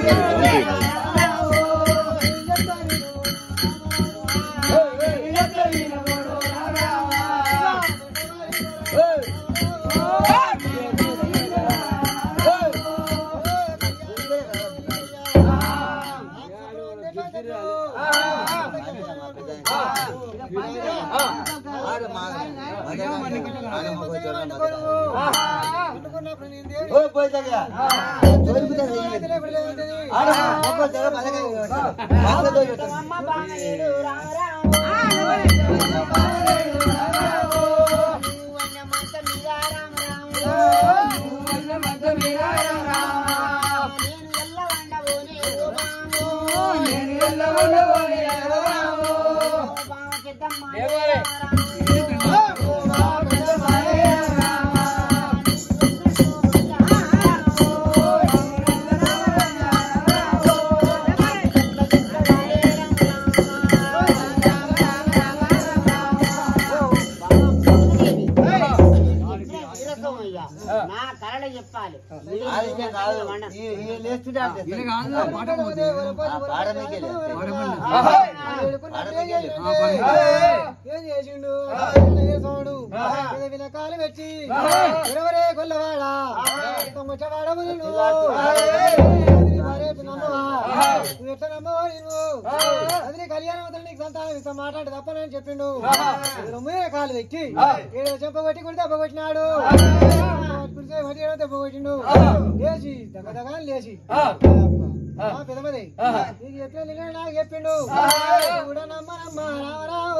కాలు పెట్టి కొల్లవాడా ఎట్లా నమ్మవాడు అది కళ్యాణం నీకు సంతానం ఇస్తా మాట్లాడి తప్పనని చెప్పిండు. కాలు పెట్టి ఏదో చెంప కొట్టి కొడితే దెబ్బ కొట్టినాడు. దెబ్బ కొట్టిండు లేచి దగ్గర లేచి పెదమది నీకు ఎట్లా నాకు చెప్పిండు. కూడా నమ్మ నమ్మ రామరావు